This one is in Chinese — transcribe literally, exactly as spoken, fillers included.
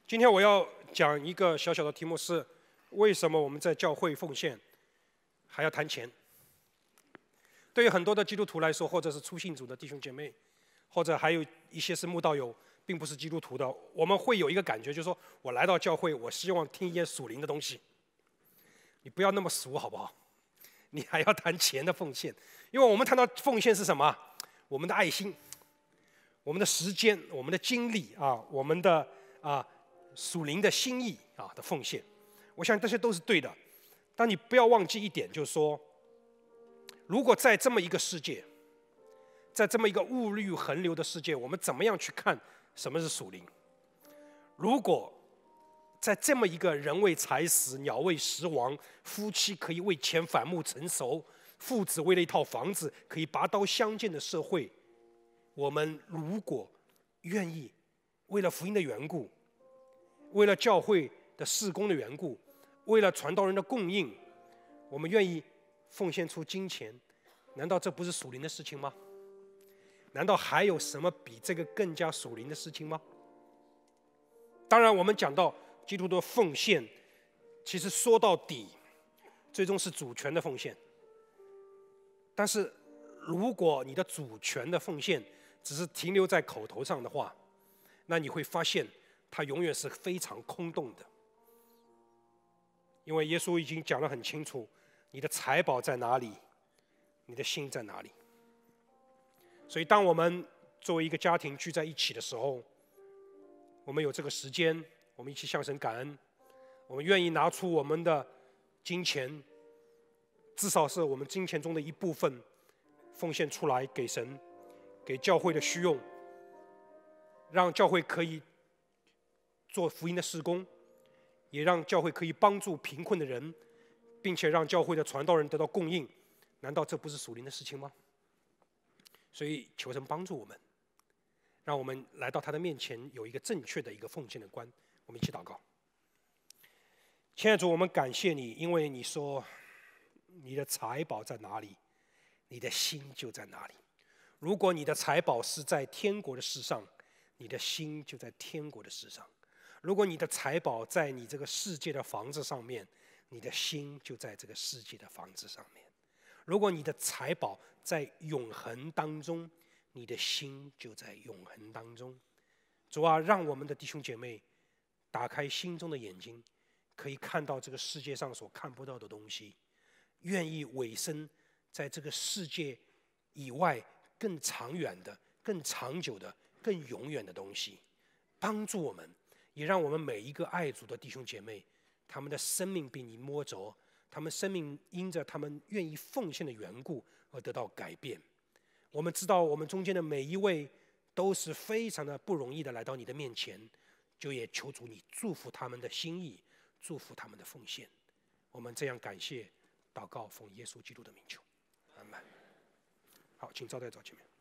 今天我要讲一个小小的题目是：为什么我们在教会奉献还要谈钱？对于很多的基督徒来说，或者是初信主的弟兄姐妹，或者还有一些是慕道友，并不是基督徒的，我们会有一个感觉，就是说我来到教会，我希望听一些属灵的东西。你不要那么俗好不好？你还要谈钱的奉献，因为我们谈到奉献是什么？我们的爱心、我们的时间、我们的精力啊，我们的啊属灵的心意啊的奉献。我想这些都是对的，但你不要忘记一点，就是说，如果在这么一个世界，在这么一个物欲横流的世界，我们怎么样去看什么是属灵？如果在这么一个人为财死，鸟为食亡，夫妻可以为钱反目成仇，父子为了一套房子可以拔刀相见的社会，我们如果愿意为了福音的缘故，为了教会的事工的缘故，为了传道人的供应，我们愿意奉献出金钱，难道这不是属灵的事情吗？难道还有什么比这个更加属灵的事情吗？当然，我们讲到基督徒的奉献，其实说到底，最终是主权的奉献。但是，如果你的主权的奉献只是停留在口头上的话，那你会发现它永远是非常空洞的。因为耶稣已经讲得很清楚，你的财宝在哪里，你的心在哪里。所以，当我们作为一个家庭聚在一起的时候，我们有这个时间，我们一起向神感恩，我们愿意拿出我们的金钱，至少是我们金钱中的一部分，奉献出来给神，给教会的需用，让教会可以做福音的事工，也让教会可以帮助贫困的人，并且让教会的传道人得到供应。难道这不是属灵的事情吗？所以求神帮助我们，让我们来到他的面前有一个正确的一个奉献的观。我们一起祷告。亲爱的主，我们感谢你，因为你说你的财宝在哪里，你的心就在哪里。如果你的财宝是在天国的事上，你的心就在天国的事上。如果你的财宝在你这个世界的房子上面，你的心就在这个世界的房子上面。如果你的财宝在永恒当中，你的心就在永恒当中。主啊，让我们的弟兄姐妹打开心中的眼睛，可以看到这个世界上所看不到的东西，愿意委身在这个世界以外更长远的、更长久的、更永远的东西，帮助我们，也让我们每一个爱主的弟兄姐妹，他们的生命被你摸着，他们生命因着他们愿意奉献的缘故而得到改变。我们知道我们中间的每一位都是非常的不容易的来到你的面前，就也求主你祝福他们的心意，祝福他们的奉献。我们这样感谢祷告，奉耶稣基督的名求，阿们。好，请招待到前面。